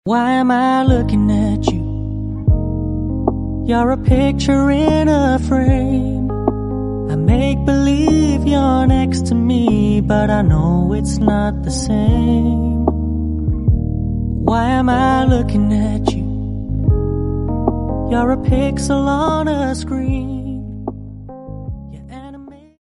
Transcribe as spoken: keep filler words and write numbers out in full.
Why am I looking at you? You're a picture in a frame. I make believe you're next to me, but I know it's not the same. Why am I looking at you? You're a pixel on a screen.